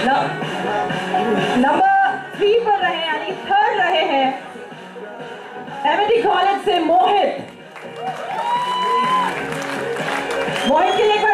number 3 पर रहे यानी थर्ड रहे हैं एमएटी कॉलेज से मोहित के लिए